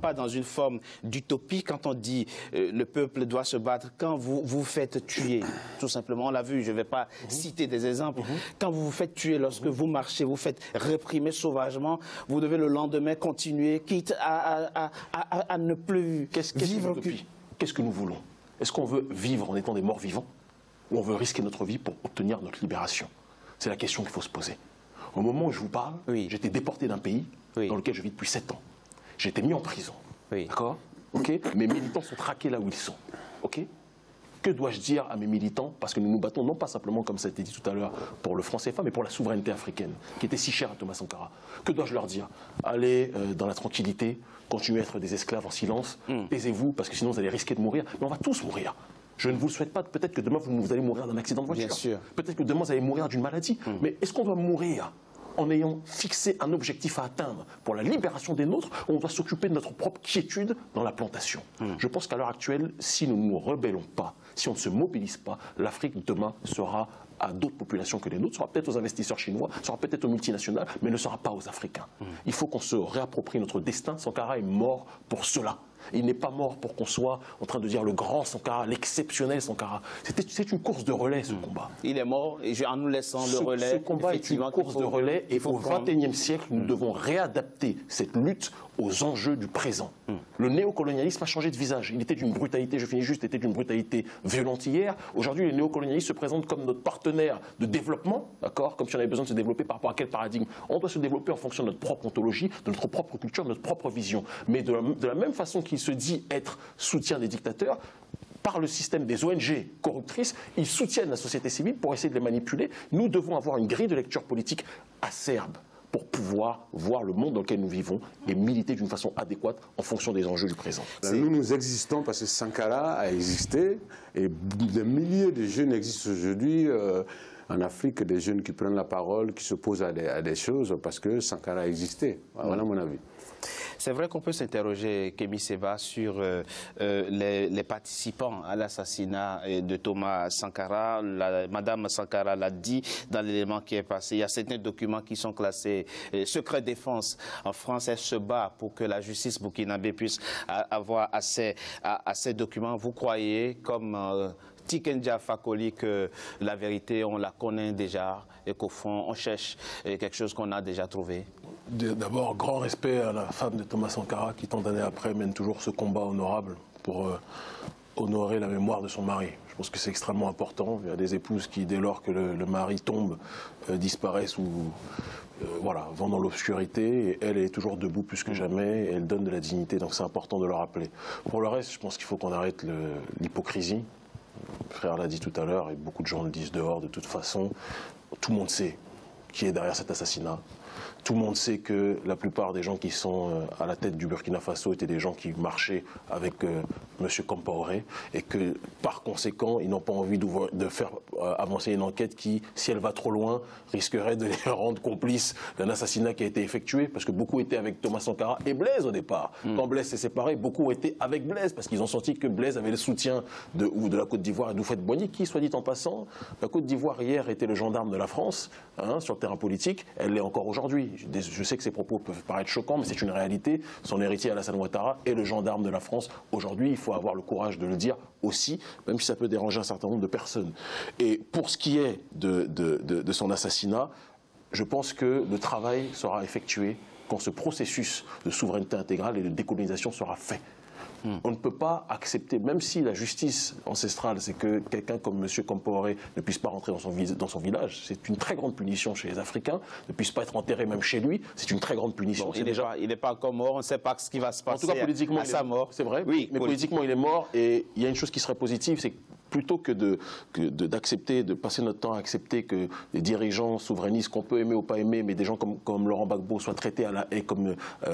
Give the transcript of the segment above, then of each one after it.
pas dans une forme d'utopie quand on dit le peuple doit se battre, quand vous vous faites tuer, tout simplement, on l'a vu, je ne vais pas citer des exemples, quand vous vous faites tuer, lorsque vous marchez, vous faites réprimer sauvagement, vous devez le lendemain continuer, quitte à ne plus vivre. Qu'est-ce que nous voulons? Est-ce qu'on veut vivre en étant des morts vivants ou on veut risquer notre vie pour obtenir notre libération? C'est la question qu'il faut se poser. Au moment où je vous parle, j'étais déporté d'un pays dans lequel je vis depuis 7 ans. J'ai été mis en prison. D'accord? Mes militants sont traqués là où ils sont. Que dois-je dire à mes militants? Parce que nous nous battons non pas simplement, comme ça a été dit tout à l'heure, pour le franc CFA, mais pour la souveraineté africaine, qui était si chère à Thomas Sankara. Que dois-je leur dire? Allez dans la tranquillité, continuez à être des esclaves en silence, taisez-vous, parce que sinon vous allez risquer de mourir. Mais on va tous mourir. Je ne vous le souhaite pas. Peut-être que demain vous allez mourir d'un accident de voiture. Peut-être que demain vous allez mourir d'une maladie. Mais est-ce qu'on doit mourir en ayant fixé un objectif à atteindre pour la libération des nôtres, on doit s'occuper de notre propre quiétude dans la plantation? Je pense qu'à l'heure actuelle, si nous ne nous rebellons pas, si on ne se mobilise pas, l'Afrique demain sera à d'autres populations que les nôtres, sera peut-être aux investisseurs chinois, sera peut-être aux multinationales, mais ne sera pas aux Africains. Il faut qu'on se réapproprie notre destin. Sankara est mort pour cela. Il n'est pas mort pour qu'on soit en train de dire le grand Sankara, l'exceptionnel Sankara. C'est une course de relais, ce combat. Il est mort et en nous laissant le relais. Ce combat est une course de relais et au XXIe siècle, nous devons réadapter cette lutte aux enjeux du présent. Le néocolonialisme a changé de visage. Il était d'une brutalité, je finis juste, était d'une brutalité violente hier. Aujourd'hui, les néocolonialistes se présentent comme notre partenaire de développement, d'accord, comme si on avait besoin de se développer par rapport à quel paradigme. On doit se développer en fonction de notre propre ontologie, de notre propre culture, de notre propre vision. Mais de la même façon qu'il se dit être soutien des dictateurs, par le système des ONG corruptrices, ils soutiennent la société civile pour essayer de les manipuler. Nous devons avoir une grille de lecture politique acerbe pour pouvoir voir le monde dans lequel nous vivons et militer d'une façon adéquate en fonction des enjeux du présent. Nous existons parce que Sankara a existé et des milliers de jeunes existent aujourd'hui en Afrique, des jeunes qui prennent la parole, qui s'opposent à des choses parce que Sankara a existé. Voilà mon avis. C'est vrai qu'on peut s'interroger, Kémy Séba, sur les participants à l'assassinat de Thomas Sankara. Madame Sankara l'a dit dans l'élément qui est passé. Il y a certains documents qui sont classés secret défense. En France, elle se bat pour que la justice burkinabé puisse avoir accès à ces documents. Vous croyez, comme Tikenja Fakoli, que la vérité, on la connaît déjà et qu'au fond, on cherche quelque chose qu'on a déjà trouvé? D'abord, grand respect à la femme de Thomas Sankara qui, tant d'années après, mène toujours ce combat honorable pour honorer la mémoire de son mari. Je pense que c'est extrêmement important. Il y a des épouses qui, dès lors que le mari tombe, disparaissent ou voilà, vont dans l'obscurité. Et elle est toujours debout plus que jamais et elle donne de la dignité. Donc c'est important de le rappeler. Pour le reste, je pense qu'il faut qu'on arrête l'hypocrisie. Le frère l'a dit tout à l'heure et beaucoup de gens le disent dehors de toute façon. Tout le monde sait qui est derrière cet assassinat. Tout le monde sait que la plupart des gens qui sont à la tête du Burkina Faso étaient des gens qui marchaient avec M. Compaoré et que, par conséquent, ils n'ont pas envie de faire avancer une enquête qui, si elle va trop loin, risquerait de les rendre complices d'un assassinat qui a été effectué, parce que beaucoup étaient avec Thomas Sankara et Blaise au départ. Quand Blaise s'est séparé, beaucoup étaient avec Blaise, parce qu'ils ont senti que Blaise avait le soutien de la Côte d'Ivoire et d'Houphouët-Boigny, qui, soit dit en passant, la Côte d'Ivoire hier était le gendarme de la France, sur le terrain politique, elle l'est encore aujourd'hui. Je sais que ces propos peuvent paraître choquants, mais c'est une réalité. Son héritier Alassane Ouattara est le gendarme de la France. Aujourd'hui, il faut avoir le courage de le dire aussi, même si ça peut déranger un certain nombre de personnes. Et pour ce qui est de son assassinat, je pense que le travail sera effectué quand ce processus de souveraineté intégrale et de décolonisation sera fait. On ne peut pas accepter, même si la justice ancestrale, c'est que quelqu'un comme M. Compaoré ne puisse pas rentrer dans son village. C'est une très grande punition chez les Africains. Ne puisse pas être enterré même chez lui, c'est une très grande punition. Bon, il n'est pas encore mort, on ne sait pas ce qui va se passer. En tout cas, politiquement, à sa mort. C'est vrai, oui, mais politiquement, il est mort. Et il y a une chose qui serait positive, c'est plutôt que d'accepter, de passer notre temps à accepter que les dirigeants souverainistes, qu'on peut aimer ou pas aimer, mais des gens comme Laurent Gbagbo soient traités à la haie comme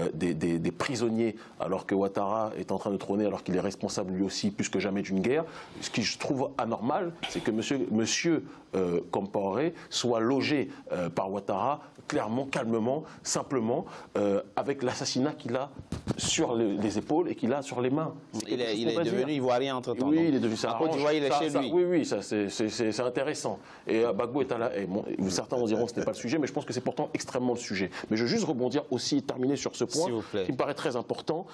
des prisonniers, alors que Ouattara est en train de trôner, alors qu'il est responsable lui aussi plus que jamais d'une guerre. Ce qui je trouve anormal, c'est que monsieur Compaoré soit logé par Ouattara clairement, calmement, simplement, avec l'assassinat qu'il a sur les épaules et qu'il a sur les mains. Il est devenu ivoirien entre-temps. Oui, il est devenu ça. En Côte d'Ivoire, il il est chez lui. Oui, c'est intéressant. Et Gbagbo est à la... Bon, certains en diront que ce n'est pas le sujet, mais je pense que c'est pourtant extrêmement le sujet. Mais je veux juste rebondir aussi, terminer sur ce point qui me paraît très important.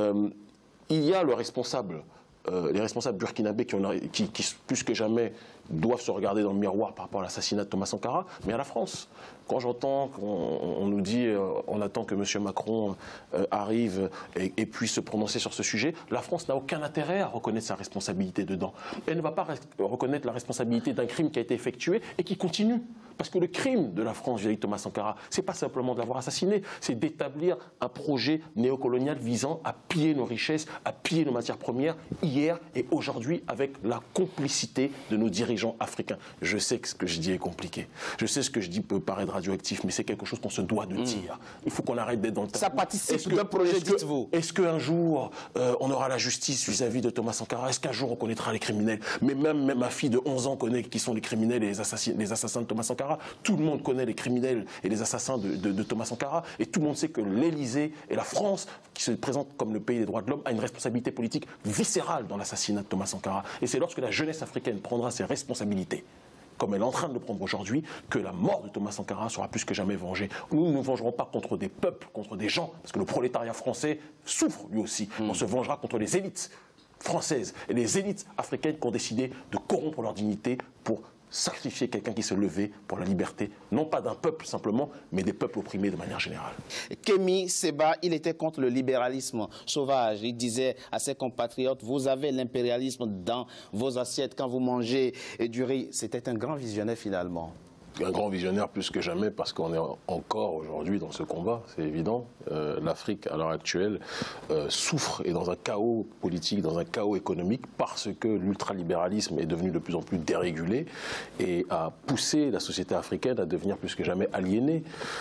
Il y a le responsable, les responsables burkinabés qui, plus que jamais, doivent se regarder dans le miroir par rapport à l'assassinat de Thomas Sankara, mais à la France. Quand j'entends qu'on nous dit on attend que M. Macron arrive et puisse se prononcer sur ce sujet, la France n'a aucun intérêt à reconnaître sa responsabilité dedans. Elle ne va pas reconnaître la responsabilité d'un crime qui a été effectué et qui continue. Parce que le crime de la France vis-à-vis de Thomas Sankara, c'est pas simplement de l'avoir assassiné, c'est d'établir un projet néocolonial visant à piller nos richesses, à piller nos matières premières, hier et aujourd'hui, avec la complicité de nos dirigeants africains. Je sais que ce que je dis est compliqué. Je sais ce que je dis peut paraître radioactif, mais c'est quelque chose qu'on se doit de dire. Il faut qu'on arrête d'être dans le tabou. Ça participe d'un projet, dites-vous. Est-ce qu'un jour, on aura la justice vis-à-vis de Thomas Sankara? Est-ce qu'un jour, on connaîtra les criminels? Mais même ma fille de 11 ans connaît qui sont les criminels et les assassins de Thomas Sankara. Tout le monde connaît les criminels et les assassins de Thomas Sankara. Et tout le monde sait que l'Élysée et la France, qui se présentent comme le pays des droits de l'homme, a une responsabilité politique viscérale dans l'assassinat de Thomas Sankara. Et c'est lorsque la jeunesse africaine prendra ses responsabilités, comme elle est en train de le prendre aujourd'hui, que la mort de Thomas Sankara sera plus que jamais vengée. Nous ne nous vengerons pas contre des peuples, contre des gens, parce que le prolétariat français souffre lui aussi. On se vengera contre les élites françaises et les élites africaines qui ont décidé de corrompre leur dignité pour sacrifier quelqu'un qui se levait pour la liberté, non pas d'un peuple simplement, mais des peuples opprimés de manière générale. Kémy Séba, il était contre le libéralisme sauvage. Il disait à ses compatriotes, vous avez l'impérialisme dans vos assiettes quand vous mangez du riz. C'était un grand visionnaire finalement. Un grand visionnaire plus que jamais parce qu'on est encore aujourd'hui dans ce combat, c'est évident. L'Afrique, à l'heure actuelle, souffre et dans un chaos politique, dans un chaos économique parce que l'ultralibéralisme est devenu de plus en plus dérégulé et a poussé la société africaine à devenir plus que jamais aliénée.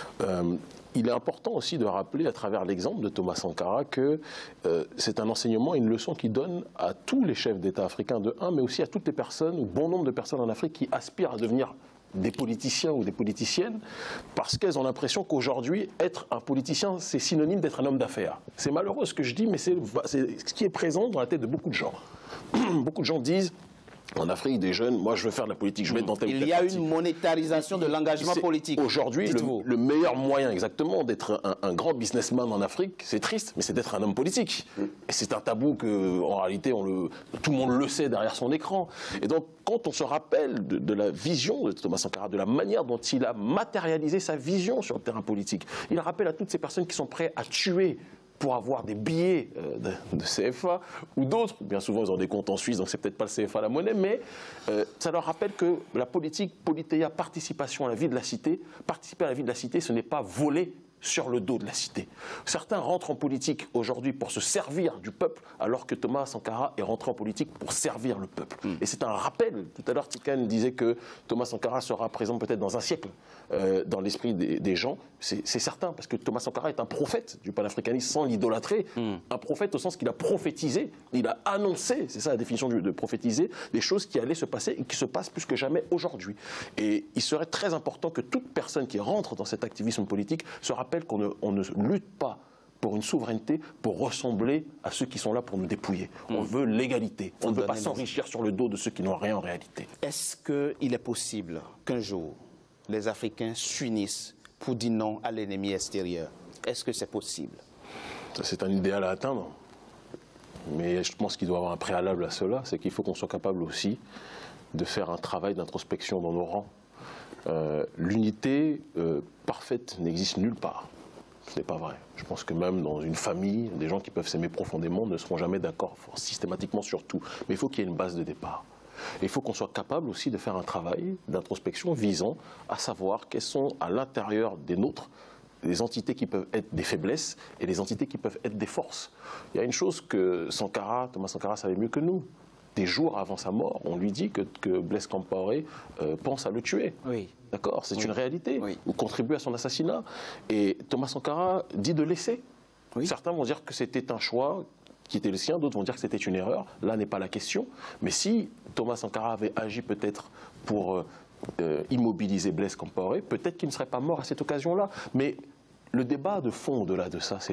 Il est important aussi de rappeler, à travers l'exemple de Thomas Sankara, que c'est un enseignement, une leçon qui donne à tous les chefs d'État africains de un, mais aussi à toutes les personnes, ou bon nombre de personnes en Afrique qui aspirent à devenir des politiciens ou des politiciennes, parce qu'elles ont l'impression qu'aujourd'hui, être un politicien, c'est synonyme d'être un homme d'affaires. C'est malheureux ce que je dis, mais c'est ce qui est présent dans la tête de beaucoup de gens. Beaucoup de gens disent, en Afrique, des jeunes, moi je veux faire de la politique, je vais être dans tel Il y a une monétarisation de l'engagement politique. Aujourd'hui, le meilleur moyen exactement d'être un grand businessman en Afrique, c'est triste, mais c'est d'être un homme politique. Et c'est un tabou que, en réalité, tout le monde le sait derrière son écran. Et donc, quand on se rappelle de la vision de Thomas Sankara, de la manière dont il a matérialisé sa vision sur le terrain politique, il rappelle à toutes ces personnes qui sont prêtes à tuer pour avoir des billets de CFA ou d'autres, bien souvent ils ont des comptes en Suisse, donc c'est peut-être pas le CFA la monnaie, mais ça leur rappelle que la politique, politéia, participation à la vie de la cité, participer à la vie de la cité, ce n'est pas voler sur le dos de la cité. Certains rentrent en politique aujourd'hui pour se servir du peuple, alors que Thomas Sankara est rentré en politique pour servir le peuple. Et c'est un rappel. Tout à l'heure, Tikan disait que Thomas Sankara sera présent peut-être dans un siècle dans l'esprit des gens. C'est certain, parce que Thomas Sankara est un prophète du panafricanisme sans l'idolâtrer. Un prophète au sens qu'il a prophétisé, il a annoncé, c'est ça la définition de prophétiser, des choses qui allaient se passer et qui se passent plus que jamais aujourd'hui. Et il serait très important que toute personne qui rentre dans cet activisme politique se rappelle qu'on ne lutte pas pour une souveraineté, pour ressembler à ceux qui sont là pour nous dépouiller. On veut l'égalité. On ne veut pas s'enrichir sur le dos de ceux qui n'ont rien en réalité. Est-ce qu'il est possible qu'un jour, les Africains s'unissent pour dire non à l'ennemi extérieur? Est-ce que c'est possible? C'est un idéal à atteindre. Mais je pense qu'il doit y avoir un préalable à cela, c'est qu'il faut qu'on soit capable aussi de faire un travail d'introspection dans nos rangs. L'unité parfaite n'existe nulle part. Ce n'est pas vrai. Je pense que même dans une famille, des gens qui peuvent s'aimer profondément ne seront jamais d'accord systématiquement sur tout. Mais il faut qu'il y ait une base de départ. Et il faut qu'on soit capable aussi de faire un travail d'introspection visant à savoir quelles sont à l'intérieur des nôtres les entités qui peuvent être des faiblesses et les entités qui peuvent être des forces. Il y a une chose que Thomas Sankara savait mieux que nous. Des jours avant sa mort, on lui dit que Blaise Compaoré pense à le tuer. Oui. D'accord, c'est une réalité, oui. Ou contribue à son assassinat. Et Thomas Sankara dit de laisser. Oui. Certains vont dire que c'était un choix qui était le sien, d'autres vont dire que c'était une erreur. Là n'est pas la question. Mais si Thomas Sankara avait agi peut-être pour immobiliser Blaise Compaoré, peut-être qu'il ne serait pas mort à cette occasion-là. Mais le débat de fond au-delà de ça, c'est lequel ?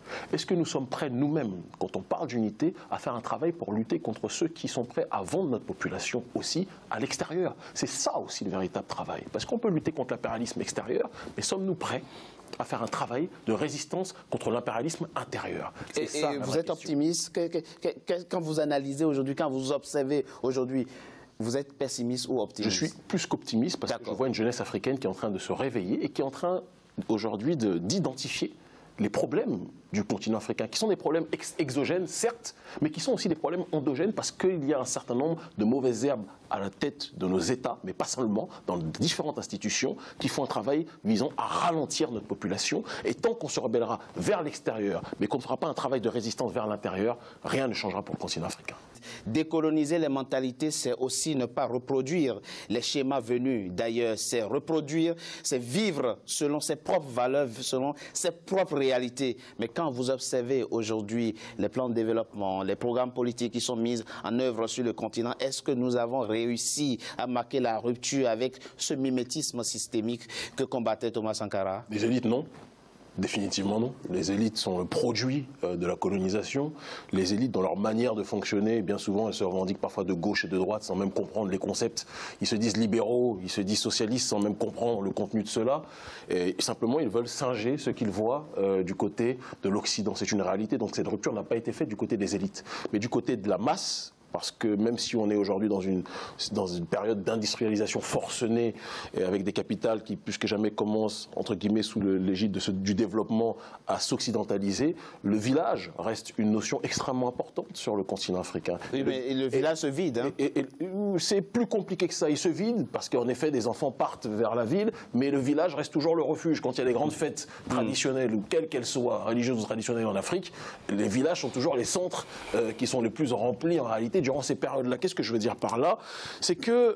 Est-ce que nous sommes prêts nous-mêmes, quand on parle d'unité, à faire un travail pour lutter contre ceux qui sont prêts à vendre notre population aussi à l'extérieur? C'est ça aussi le véritable travail. Parce qu'on peut lutter contre l'impérialisme extérieur, mais sommes-nous prêts à faire un travail de résistance contre l'impérialisme intérieur? Et vous êtes optimiste quand vous analysez aujourd'hui, quand vous observez aujourd'hui, vous êtes pessimiste ou optimiste? Je suis plus qu'optimiste parce que je vois une jeunesse africaine qui est en train de se réveiller et qui est en train aujourd'hui d'identifier les problèmes du continent africain, qui sont des problèmes exogènes, certes, mais qui sont aussi des problèmes endogènes parce qu'il y a un certain nombre de mauvaises herbes à la tête de nos États, mais pas seulement, dans différentes institutions, qui font un travail visant à ralentir notre population. Et tant qu'on se rebellera vers l'extérieur, mais qu'on ne fera pas un travail de résistance vers l'intérieur, rien ne changera pour le continent africain. Décoloniser les mentalités, c'est aussi ne pas reproduire les schémas venus d'ailleurs. C'est reproduire, c'est vivre selon ses propres valeurs, selon ses propres réalités. Mais quand vous observez aujourd'hui les plans de développement, les programmes politiques qui sont mis en œuvre sur le continent, est-ce que nous avons réussi à marquer la rupture avec ce mimétisme systémique que combattait Thomas Sankara? Les élites, non. Définitivement non. Les élites sont le produit de la colonisation. Les élites, dans leur manière de fonctionner, bien souvent, elles se revendiquent parfois de gauche et de droite sans même comprendre les concepts. Ils se disent libéraux, ils se disent socialistes sans même comprendre le contenu de cela. Et simplement, ils veulent singer ce qu'ils voient du côté de l'Occident. C'est une réalité. Donc cette rupture n'a pas été faite du côté des élites. Mais du côté de la masse, parce que même si on est aujourd'hui dans une période d'industrialisation forcenée et avec des capitales qui plus que jamais commencent, entre guillemets, sous l'égide du développement à s'occidentaliser, le village reste une notion extrêmement importante sur le continent africain. Oui, mais le village se vide. Hein. Et c'est plus compliqué que ça. Il se vide parce qu'en effet, des enfants partent vers la ville, mais le village reste toujours le refuge. Quand il y a des grandes fêtes traditionnelles, ou quelles qu'elles soient, religieuses ou traditionnelles en Afrique, les villages sont toujours les centres qui sont les plus remplis en réalité durant ces périodes-là. Qu'est-ce que je veux dire par là? C'est que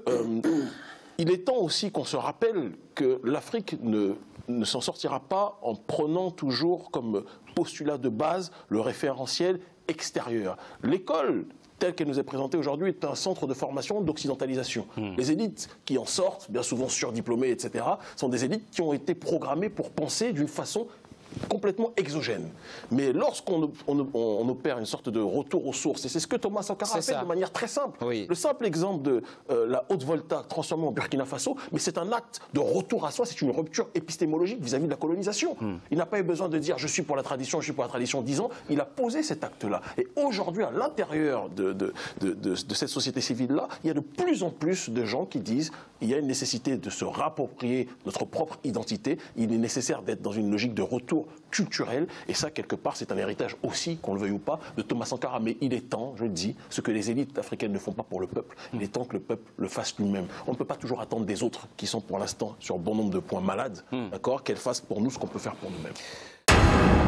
il est temps aussi qu'on se rappelle que l'Afrique ne s'en sortira pas en prenant toujours comme postulat de base le référentiel extérieur. L'école, telle qu'elle nous est présentée aujourd'hui, est un centre de formation d'occidentalisation. Les élites qui en sortent, bien souvent surdiplômées, etc., sont des élites qui ont été programmées pour penser d'une façon complètement exogène. Mais lorsqu'on opère une sorte de retour aux sources, et c'est ce que Thomas Sankara a fait de manière très simple. Oui. Le simple exemple de la Haute-Volta transformée en Burkina Faso, mais c'est un acte de retour à soi, c'est une rupture épistémologique vis-à-vis de la colonisation. Il n'a pas eu besoin de dire « je suis pour la tradition, je suis pour la tradition » 10 ans, il a posé cet acte-là. Et aujourd'hui, à l'intérieur de cette société civile-là, il y a de plus en plus de gens qui disent il y a une nécessité de se rapproprier notre propre identité, il est nécessaire d'être dans une logique de retour culturel, et ça, quelque part, c'est un héritage aussi, qu'on le veuille ou pas, de Thomas Sankara. Mais il est temps, je le dis, ce que les élites africaines ne font pas pour le peuple, il est temps que le peuple le fasse lui-même. On ne peut pas toujours attendre des autres, qui sont pour l'instant sur bon nombre de points malades, d'accord, qu'elles fassent pour nous ce qu'on peut faire pour nous-mêmes.